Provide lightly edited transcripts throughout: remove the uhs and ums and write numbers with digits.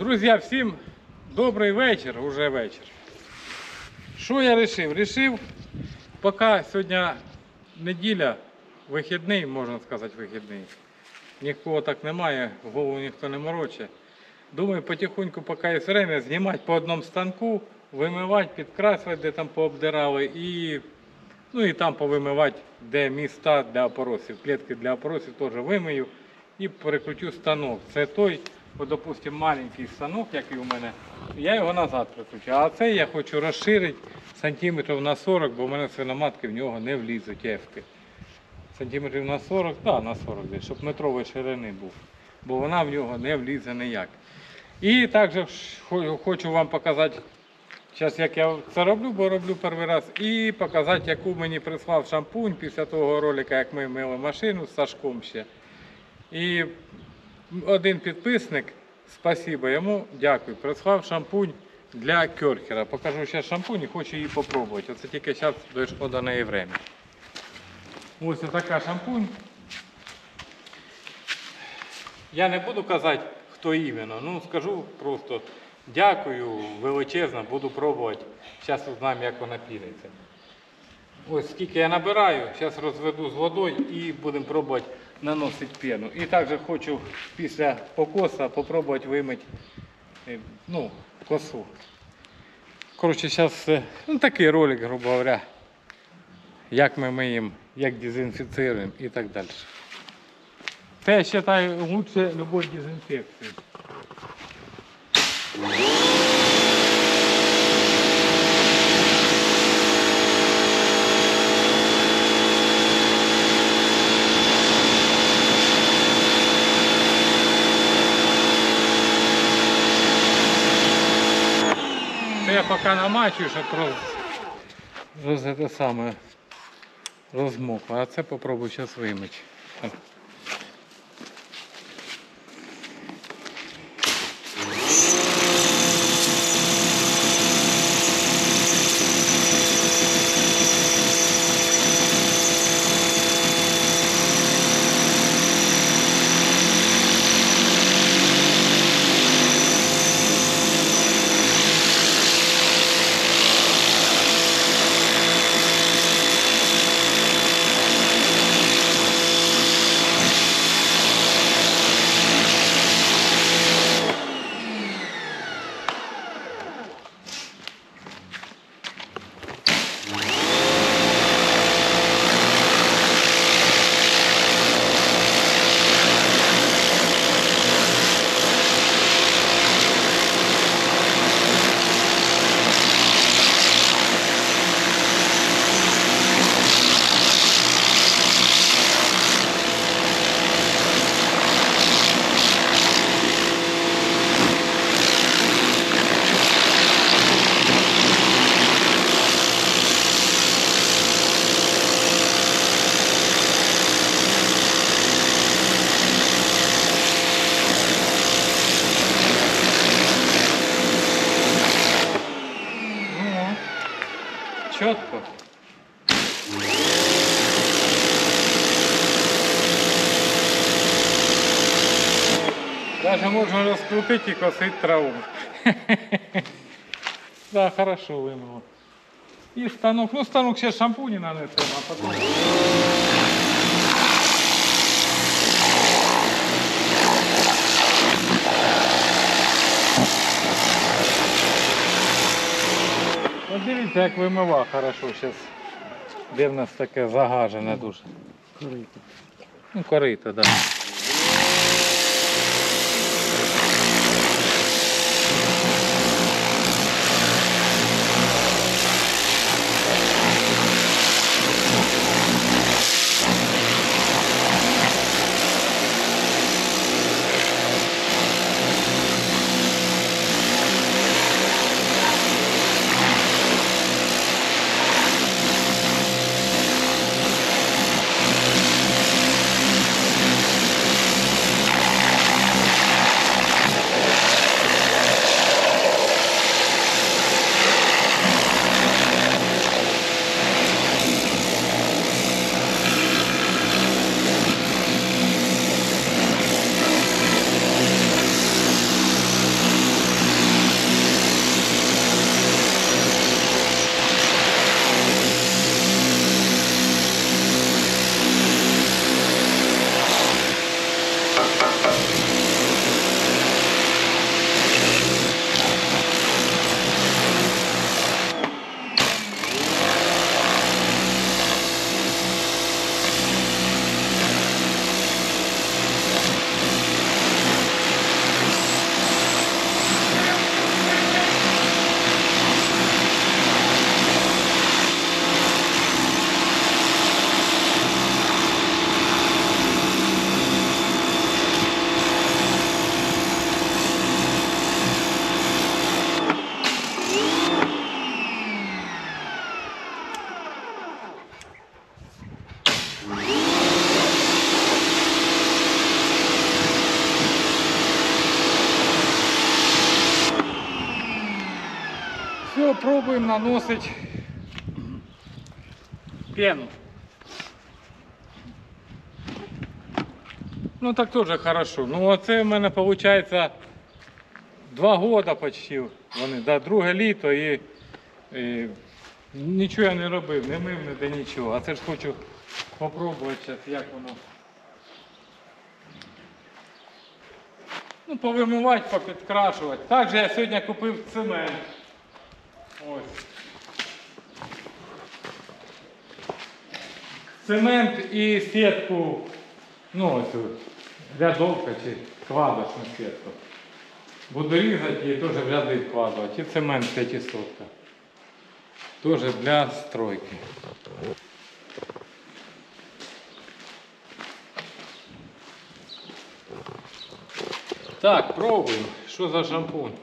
Друзі, всім добрий вечір, уже вечір. Що я вирішив? Рішив, поки сьогодні неділя, вихідний, можна сказати вихідний. Нікого так немає, голову ніхто не морочить. Думаю, потихоньку, поки є время, знімати по одному станку, вимивати, підкрасувати, де там пообдирали, і там повимивати, де міста для опоросів, клітки для опоросів теж вимию і перекрутю станок. Це той, допустим, маленький станок, який у мене, я його назад прикручу. А цей я хочу розширити сантиметрів на 40, бо в мене свиноматки в нього не влізуть ефки. Сантиметрів на 40, так, на 40 десь, щоб метрової ширини був, бо вона в нього не влізе ніяк. І також хочу вам показати, зараз як я це роблю, бо роблю перший раз, і показати, яку мені прислав шампунь після того ролика, як ми мили машину з Сашком ще. І один підписник, спасибо йому, дякую, прислав шампунь для керхера. Покажу зараз шампунь і хочу її спробувати. Оце тільки зараз дійшло до неї время. Ось така шампунь. Я не буду казати, хто іменно, скажу просто дякую, величезно, буду пробувати. Зараз узнаємо, як вона піниться. Ось скільки я набираю, зараз розведу з водою і будемо пробувати наносити пену. І також хочу після покоса спробувати вимити косу. Коротше, зараз такий ролик, грубо говоря, як ми миємо, як дезінфіцируємо і так далі. Це, я вважаю, краще любої дезінфекції. Це я поки намачую, щоб розмокло, а це попробую зараз вимити. Чітко. Даже можна розкрутити і косити траву. Да, хорошо вимило. І станок, станок ще шампуні нанесемо, а потім... От дивіться, як вимива хорошо зараз. Де в нас таке загажене дуже. Корито. Корито, так. Да. Все, пробуємо наносити пену. Ну так теж хорошо. Ну оце в мене виходить 2 роки почти. Вони, да, друге літо і нічого я не робив, не мив ніде нічого. А це ж хочу спробувати зараз, як воно. Ну, повимивати, попідкрашувати. Також я сьогодні купив цемент. Ось. Цемент і сітку, ну ось тут, рядовка чи квадочну сітку. Буду різати і теж в ряди вкладувати. І цемент 500. Теж для стройки. Так, пробуємо. Що за шампунь?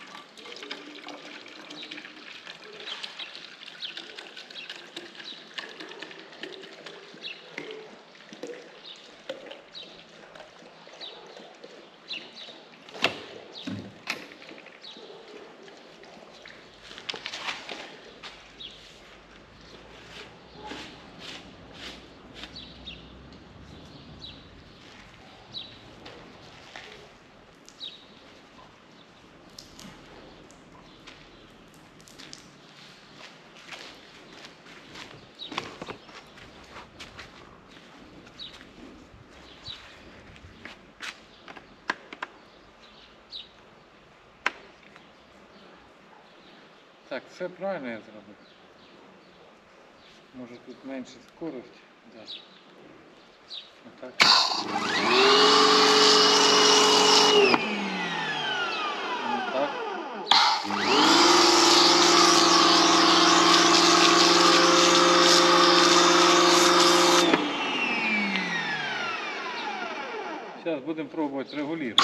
Так, все правильно я зробив. Може тут менше скорость. Да. Отак. Отак. Зараз будемо пробувати регулювати.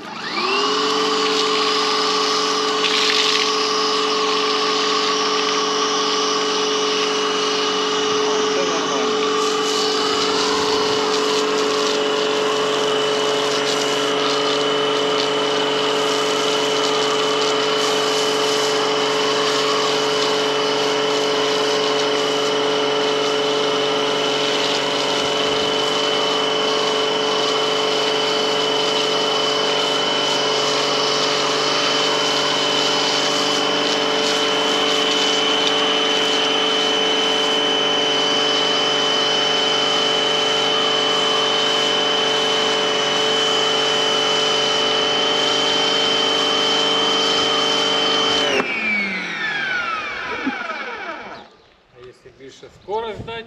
Більше скорость дати.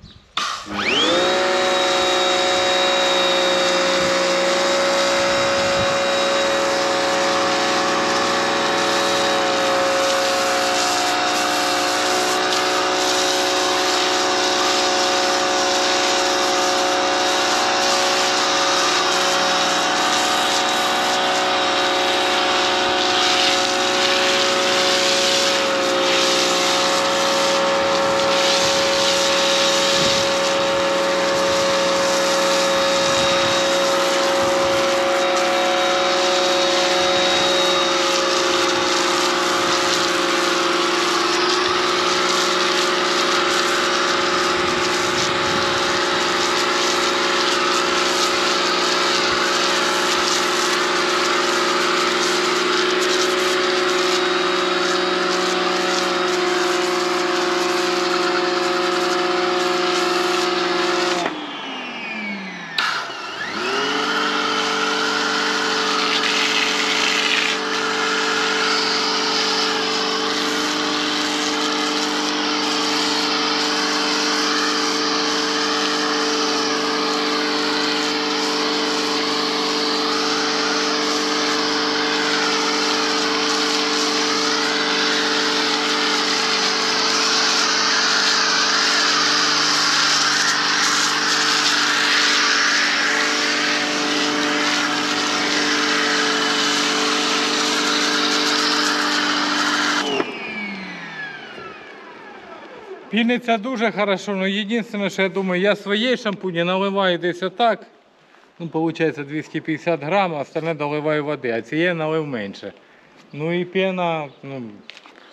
Піниться дуже хорошо, але єдине, що я думаю, я своєї шампуні наливаю десь отак. Ну, виходить 250 грам, а остальне доливаю води, а цієї налив менше. Ну і пена, ну,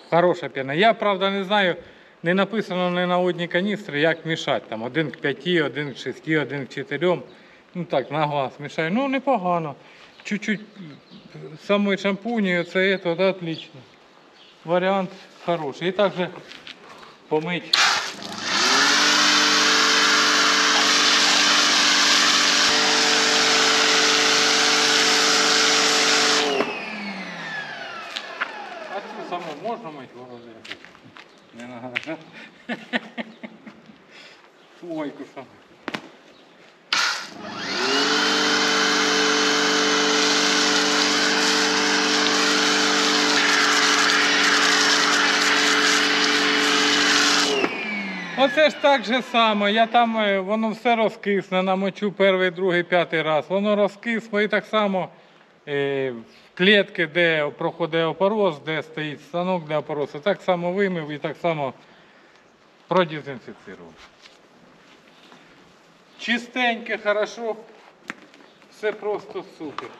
Хороша піна. Я, правда, не знаю, не написано ні на одній каністрі, як мішати. Там 1 к 5, 1 к 6, 1 к 4. Ну так, на глаз мішаю. Ну, непогано. Чуть-чуть самої шампуні, це отлично. Варіант хороший. І також помить. А цю саму можна мити ворози? Не надо. Фуйку сам. Оце ж так же само, я там, воно все розкисне, намочу перший, другий, п'ятий раз. Воно розкисло і так само в клітки, де проходить опороз, де стоїть станок для опорозу, так само вимив і так само продезінфіцирував. Чистеньке, хорошо, все просто супер.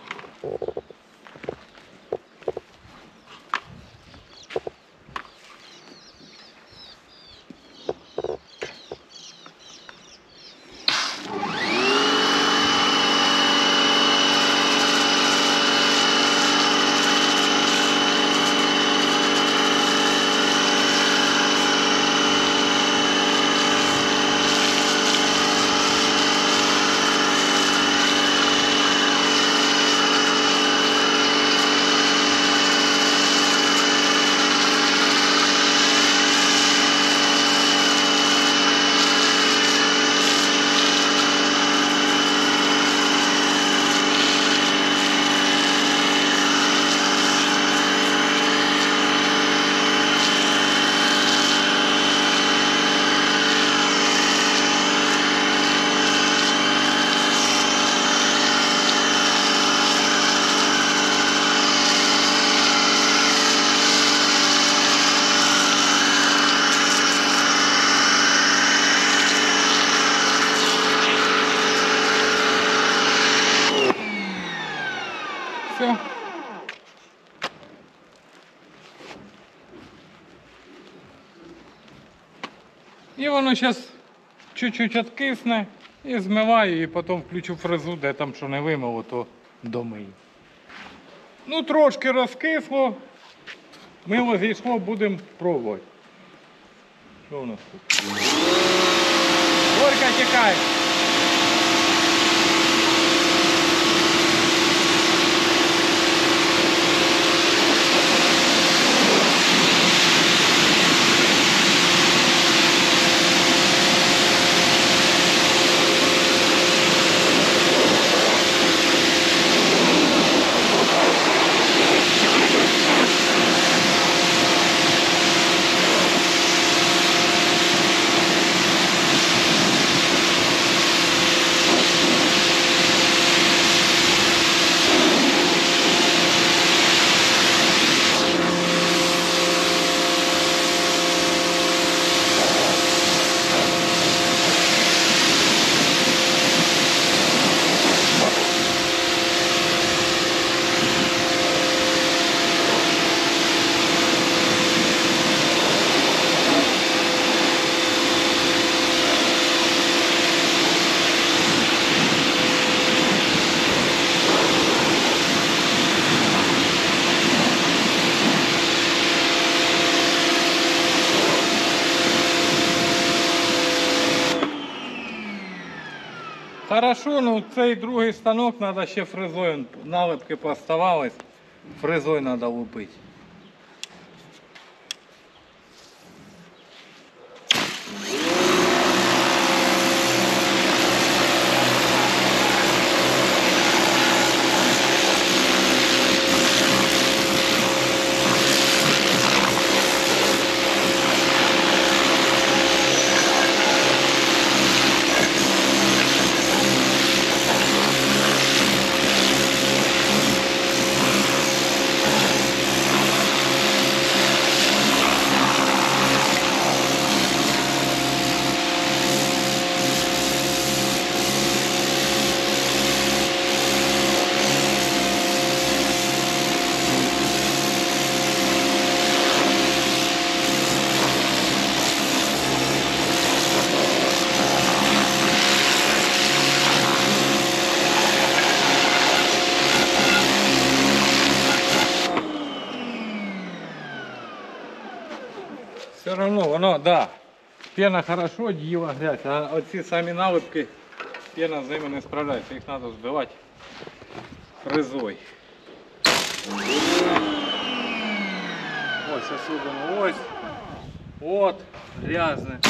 Все. І воно зараз чуть-чуть відкисне і змиваю, і потім включу фрезу, де там що не вимило, то домию. Ну, трошки розкисло, мило зійшло, будемо пробувати. Що у нас тут? Горька тікає. Хорошо, ну цей другий станок треба ще фрезою, налипки поставались, фрезою треба лупити. Все одно воно, да. Пена хорошо, діла грязь, а оці самі налипки, пена з ними не справляється, їх треба збивати фрезой. Ось особливо, ось, от, грязне.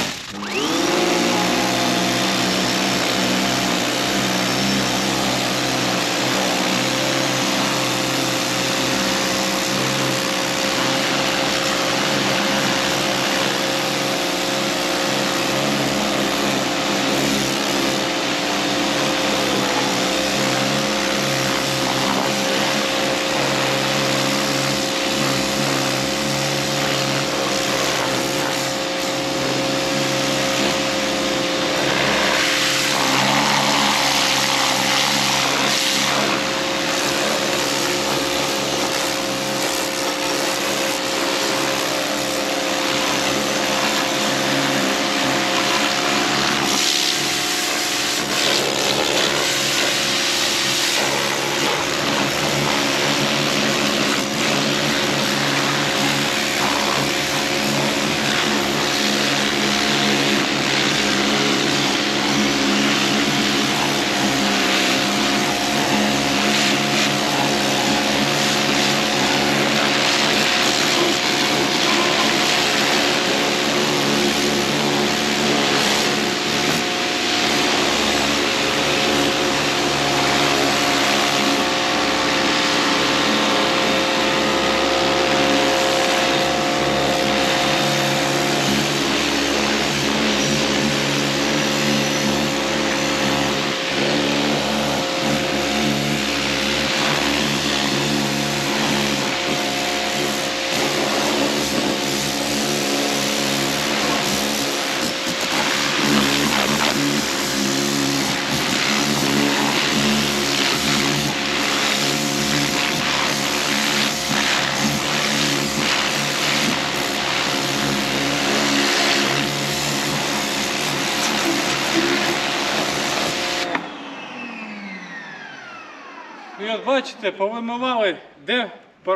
І от бачите, повимивали, де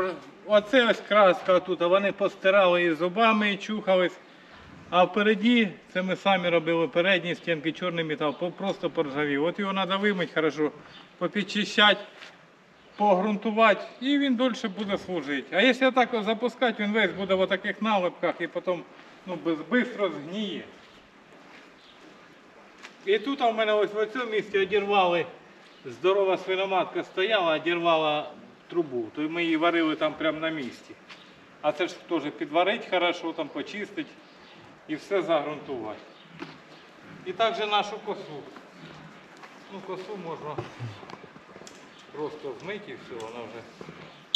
оце ось краска тут, а вони постирали її зубами і чухались. А впереді, це ми самі робили, передні стінки, чорний метал, просто поржавів. От його треба вимити хорошо, попідчищати, погрунтувати і він дольше буде служити. А якщо так запускати, він весь буде в таких налипках і потім швидко згніє. І тут у мене ось в цьому місці одірвали. Здорова свиноматка стояла, одірвала трубу, то ми її варили там прямо на місці. А це ж теж підварити хорошо, там почистити і все загрунтувати. І також нашу косу. Ну, косу можна просто змити і все, вона вже.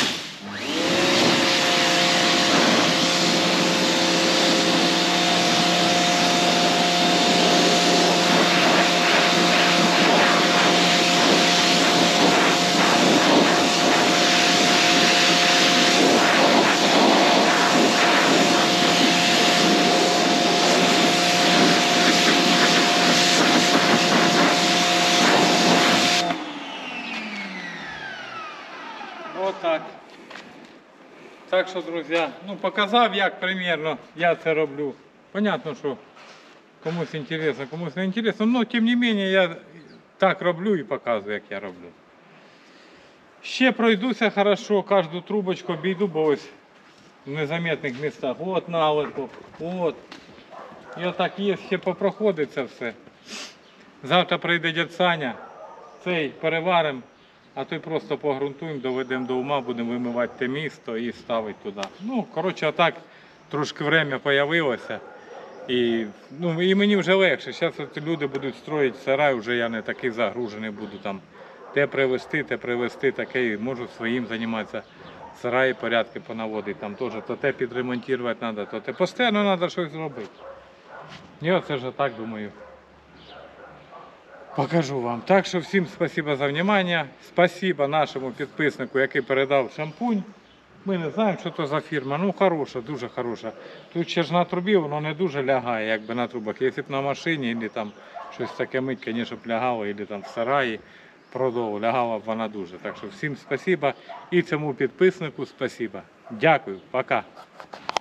Отак. Так що, друзі, показав, як примерно я це роблю. Понятно, що комусь інтересно, комусь не інтересно, але тим не менше я так роблю і показую, як я роблю. Ще пройдуся хорошо, кожну трубочку обійду, бо ось в незаметних містах. От налипок, от. І отак є, ще попроходить це все. Завтра прийде дядь Саня, цей переваримо. А то й просто погрунтуємо, доведемо до ума, будемо вимивати те місто і ставити туди. Ну, коротше, отак трошки время з'явилося. І мені вже легше. Зараз люди будуть строїти сарай, вже я не такий загружений буду там. Те привезти, таке, і можу своїм займатися. Сараї порядки понаводити, там теж то те підремонтувати треба, то те. Постійно треба щось зробити. І оце вже так думаю. Покажу вам. Так що всім спасибо за внимание. Спасибо нашому підписнику, який передав шампунь. Ми не знаємо, що це за фірма. Ну, хороша, дуже хороша. Тут ще ж на трубі воно не дуже лягає, якби на трубах. Якщо б на машині, або там щось таке мить, звісно, б лягало, або там в сараї продову, лягала б вона дуже. Так що всім спасибо і цьому підписнику спасибо. Дякую, пока.